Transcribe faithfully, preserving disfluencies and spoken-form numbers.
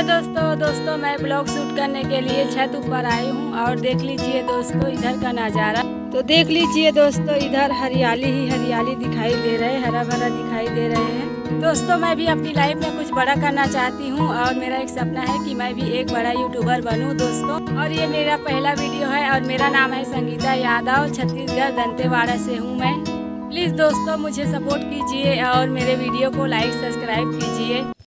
Hello दोस्तों दोस्तों मैं ब्लॉग शूट करने के लिए छत ऊपर आई हूँ और देख लीजिए दोस्तों इधर का नज़ारा। तो देख लीजिए दोस्तों इधर हरियाली ही हरियाली दिखाई दे रहे हैं, हरा भरा दिखाई दे रहे हैं। दोस्तों मैं भी अपनी लाइफ में कुछ बड़ा करना चाहती हूँ और मेरा एक सपना है कि मैं भी एक बड़ा यूट्यूबर बनूँ दोस्तों। और ये मेरा पहला वीडियो है और मेरा नाम है संगीता यादव, छत्तीसगढ़ दंतेवाड़ा से हूँ मैं। प्लीज़ दोस्तों मुझे सपोर्ट कीजिए और मेरे वीडियो को लाइक सब्सक्राइब कीजिए।